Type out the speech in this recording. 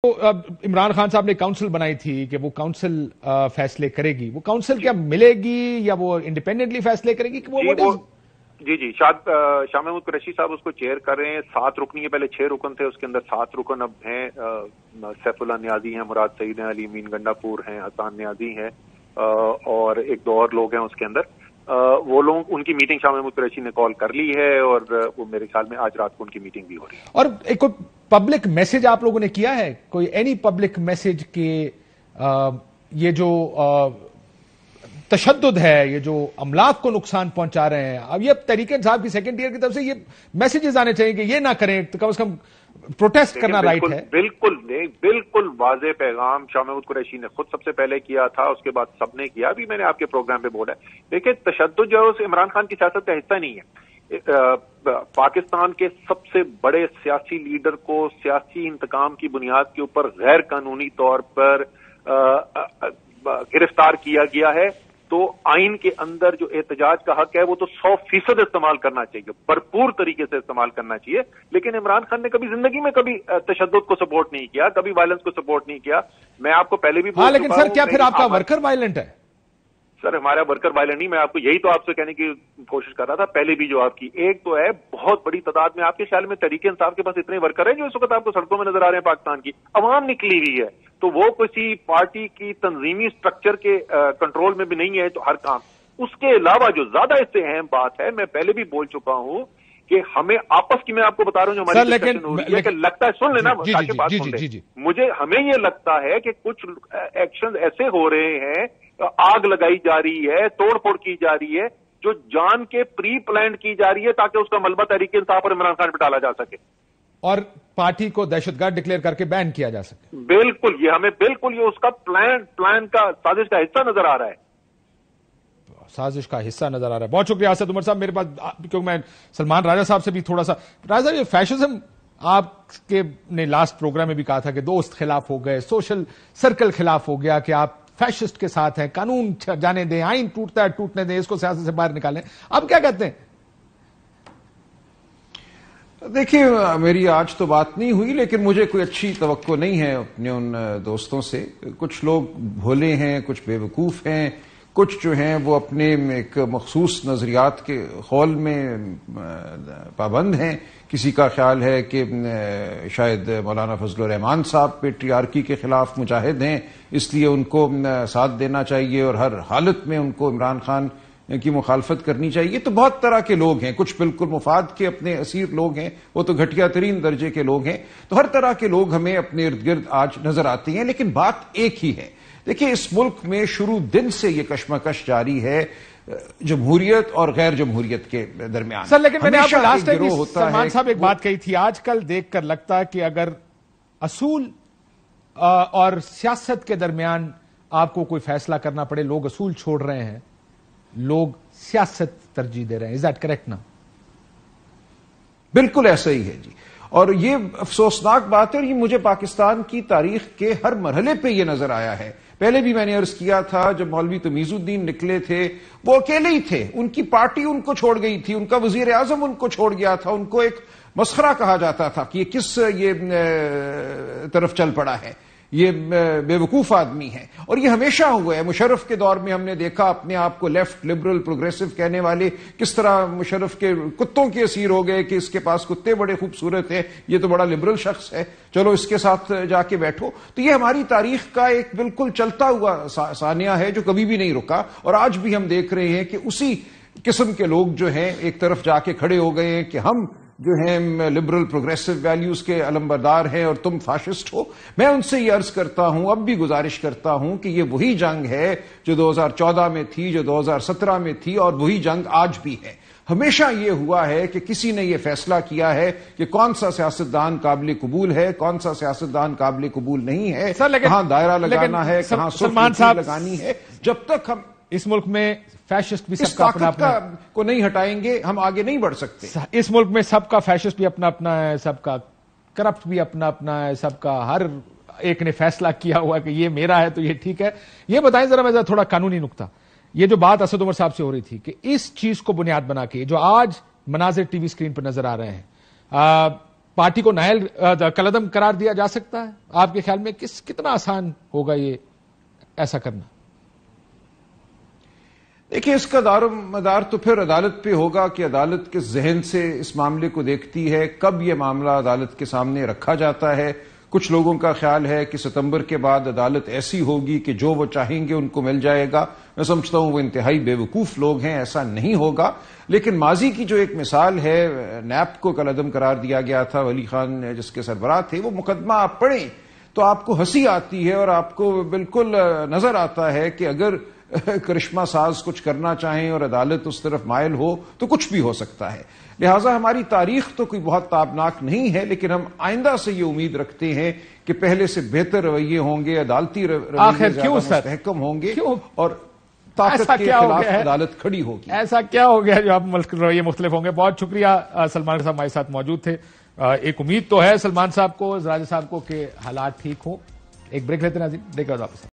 عمران خان صاحب نے کاؤنسل بنائی تھی کہ وہ کاؤنسل فیصلے کرے گی، وہ کاؤنسل کیا ملے گی یا وہ انڈیپینڈنٹلی فیصلے کرے گی کہ جی شاہ محمود قریشی صاحب اس کو چیئر کر رہے ہیں. 7 رکنی ہے، پہلے 6 رکن تھے، اس کے اندر 7 رکن اب ہیں. سیف اللہ نیازی ہیں، مراد سعید ہیں، علی امین گنڈا پور ہیں، حسان نیازی ہیں اور ایک دو اور لوگ ہیں اس کے اندر. وہ لوگ ان کی میٹنگ شاہ محمود قریشی نے کال کر لی ہے اور وہ میرے خیال میں آج رات کو ان کی میٹنگ بھی ہو رہی ہے. اور ایک کوئی پبلک میسج آپ لوگوں نے کیا ہے، کوئی اینی پبلک میسج کہ یہ جو تشدد ہے، یہ جو املاک کو نقصان پہنچا رہے ہیں، اب یہ تحریک انصاف کی سیکنڈ ایئر کی طرف سے یہ میسجز آنے چاہیے کہ یہ نہ کریں، تو کم از کم پروٹیسٹ کرنا رائٹ ہے. بالکل واضح پیغام شاہ محمود قریشی نے خود سب سے پہلے کیا تھا، اس کے بعد سب نے کیا. ابھی میں نے آپ کے پروگرام پہ بولا ہے. دیکھیں، تشدد جو ہے اس عمران خان کی سیاست کا حصہ نہیں ہے. پاکستان کے سب سے بڑے سیاسی لیڈر کو سیاسی انتقام کی بنیاد کے اوپر غیر قانونی طور پر گرفتار کیا گیا ہے. تو آئین کے اندر جو احتجاج کا حق ہے وہ تو 100% استعمال کرنا چاہیے، بھرپور طریقے سے استعمال کرنا چاہیے. لیکن عمران خان نے کبھی زندگی میں کبھی تشدد کو سپورٹ نہیں کیا، کبھی وائلنس کو سپورٹ نہیں کیا. میں آپ کو پہلے بھی بول چکا ہوں. لیکن سر کیا پھر آپ کا ورکر وائلنٹ ہے؟ سر ہمارا ورکر وائلنٹ نہیں. میں آپ کو یہی تو آپ سے کہنے کی کوشش کر رہا تھا پہلے بھی جو آپ کی. ایک تو ہے بہت بڑی تعداد میں آپ کے خیال میں تحریک انصاف کے پاس اتنے ورکر ہیں جو اس وقت آپ کو سڑکوں میں نظر آ رہے ہیں. پاکستان کی عوام نکلی ہوئی ہے، تو وہ کسی پارٹی کی تنظیمی سٹرکچر کے کنٹرول میں بھی نہیں ہے. تو ہر کام اس کے علاوہ جو زیادہ اس سے اہم بات ہے، میں پہلے بھی بول چکا ہوں کہ ہمیں آپس کی، میں آپ کو بتا رہا ہوں جو ہماری ڈسکشن ہو رہی ہے، کہ لگتا ہے سن لینا تاکہ بات سن لیں. مجھے ہمیں یہ لگتا ہے کہ کچھ ایکشن ایسے ہو رہے ہیں، آگ لگائی جا رہی ہے، توڑ پھوڑ کی جا رہی ہے، جو جان کے پری پلانڈ کی جا رہی ہے تاکہ اس کا ملبہ تحریک انصاف اور عمران خان پہ ڈالا جا سکے اور پارٹی کو دہشت گرد ڈکلیئر کر کے بین کیا جا سکے. بالکل، یہ ہمیں بالکل یہ اس کا پلان کا سازش کا حصہ نظر آ رہا ہے. سازش کا حصہ نظر آ رہا ہے. بہت شکریہ اسد عمر صاحب. میرے پاس کیونکہ میں سلمان راجہ صاحب سے بھی تھوڑا سا، راجہ صاحب یہ فیشزم آپ کے نے لاسٹ پروگرام میں بھی کہا تھا کہ دوست خلاف ہو گئے، سوشل سرکل خلاف ہو گیا، کہ آپ فیشسٹ کے ساتھ ہیں، قانون جانے دیں، آئین ٹوٹتا ہے ٹوٹنے دیں، اس کو سیاست سے باہر نکالیں. آپ کیا کہتے ہیں؟ دیکھیے، میری آج تو بات نہیں ہوئی، لیکن مجھے کوئی اچھی توقع نہیں ہے اپنے ان دوستوں سے. کچھ لوگ بھولے ہیں، کچھ بے وقوف ہیں، کچھ جو ہیں وہ اپنے ایک مخصوص نظریات کے خول میں پابند ہیں. کسی کا خیال ہے کہ شاید مولانا فضل الرحمان صاحب پیٹریارکی کے خلاف مجاہد ہیں، اس لیے ان کو ساتھ دینا چاہیے اور ہر حالت میں ان کو عمران خان کی مخالفت کرنی چاہیے. تو بہت طرح کے لوگ ہیں. کچھ بالکل مفاد کے اپنے اسیر لوگ ہیں، وہ تو گھٹیا ترین درجے کے لوگ ہیں. تو ہر طرح کے لوگ ہمیں اپنے ارد گرد آج نظر آتے ہیں، لیکن بات ایک ہی ہے. دیکھیں، اس ملک میں شروع دن سے یہ کشمکش جاری ہے جمہوریت اور غیر جمہوریت کے درمیان. سر لیکن میں نے آپ کو لاسٹ ٹائم سلمان صاحب ایک بات کہی تھی، آج کل دیکھ کر لگتا ہے کہ اگر اصول اور سیاست کے درمیان آپ کو کوئی فیصلہ کرنا پڑے، لوگ اصول چھوڑ رہے ہیں، لوگ سیاست ترجیح دے رہے ہیں. از دیٹ کریکٹ نا؟ بالکل ایسا ہی ہے جی. اور یہ افسوسناک بات ہے، اور یہ مجھے پاکستان کی تاریخ کے ہر مرحلے پہ یہ نظر آیا ہے. پہلے بھی میں نے عرض کیا تھا، جب مولوی تمیز الدین نکلے تھے وہ اکیلے ہی تھے، ان کی پارٹی ان کو چھوڑ گئی تھی، ان کا وزیر اعظم ان کو چھوڑ گیا تھا، ان کو ایک مسخرہ کہا جاتا تھا کہ یہ کس طرف چل پڑا ہے، یہ بے وقوف آدمی ہے. اور یہ ہمیشہ ہوا ہے. مشرف کے دور میں ہم نے دیکھا اپنے آپ کو لیفٹ لبرل پروگریسو کہنے والے کس طرح مشرف کے کتوں کے اسیر ہو گئے کہ اس کے پاس کتے بڑے خوبصورت ہیں، یہ تو بڑا لبرل شخص ہے، چلو اس کے ساتھ جا کے بیٹھو. تو یہ ہماری تاریخ کا ایک بالکل چلتا ہوا سانحہ ہے جو کبھی بھی نہیں رکا. اور آج بھی ہم دیکھ رہے ہیں کہ اسی قسم کے لوگ جو ہیں ایک طرف جا کے کھڑے ہو گئے ہیں کہ ہم جو ہیں لبرل پروگریسو ویلیوز کے علمبردار ہیں اور تم فاشسٹ ہو. میں ان سے یہ عرض کرتا ہوں، اب بھی گزارش کرتا ہوں کہ یہ وہی جنگ ہے جو 2014 میں تھی، جو 2017 میں تھی، اور وہی جنگ آج بھی ہے. ہمیشہ یہ ہوا ہے کہ کسی نے یہ فیصلہ کیا ہے کہ کون سا سیاستدان قابل قبول ہے، کون سا سیاستدان قابل قبول نہیں ہے، کہاں دائرہ لگانا ہے، کہاں سلمان صاحب لگانی ہے. جب تک ہم اس ملک میں فیشسٹ بھی سب کا اپنا اپنا کو نہیں ہٹائیں گے، ہم آگے نہیں بڑھ سکتے. اس ملک میں سب کا فیشسٹ بھی اپنا اپنا ہے، سب کا کرپٹ بھی اپنا اپنا ہے، سب کا ہر ایک نے فیصلہ کیا ہوا کہ یہ میرا ہے تو یہ ٹھیک ہے. یہ بتائیں ذرا میں تھوڑا قانونی نقطہ، یہ جو بات اسد عمر صاحب سے ہو رہی تھی کہ اس چیز کو بنیاد بنا کے جو آج مناظر ٹی وی اسکرین پر نظر آ رہے ہیں، پارٹی کو نائل کلعدم قرار دیا جا سکتا ہے؟ آپ کے خیال میں کتنا آسان ہوگا یہ ایسا کرنا؟ دیکھیے، اس کا دار و مدار تو پھر عدالت پہ ہوگا کہ عدالت کس ذہن سے اس معاملے کو دیکھتی ہے، کب یہ معاملہ عدالت کے سامنے رکھا جاتا ہے۔ کچھ لوگوں کا خیال ہے کہ ستمبر کے بعد عدالت ایسی ہوگی کہ جو وہ چاہیں گے ان کو مل جائے گا۔ میں سمجھتا ہوں وہ انتہائی بے وقوف لوگ ہیں، ایسا نہیں ہوگا۔ لیکن ماضی کی جو ایک مثال ہے، نیب کو کالعدم قرار دیا گیا تھا، ولی خان جس کے سربراہ تھے، وہ مقدمہ آپ پڑھیں تو آپ کو ہنسی آتی ہے اور آپ کو بالکل نظر آتا ہے کہ اگر کرشمہ ساز کچھ کرنا چاہیں اور عدالت اس طرف مائل ہو تو کچھ بھی ہو سکتا ہے۔ لہٰذا ہماری تاریخ تو کوئی بہت تابناک نہیں ہے، لیکن ہم آئندہ سے یہ امید رکھتے ہیں کہ پہلے سے بہتر رویے ہوں گے، عدالتی رویے زیادہ مستحکم ہوں گے اور طاقت کے خلاف عدالت کھڑی ہوگی۔ ایسا کیا ہو گیا جو اب ملک رویے مختلف ہوں گے؟ بہت شکریہ سلمان صاحب ہمارے ساتھ موجود تھے۔ ایک امید تو ہے سلمان صاحب کو، راجہ صاحب کو، کہ حالات ٹھیک ہوں۔ ایک بریک لیتے ہیں ناظرین، بریک کے بعد واپس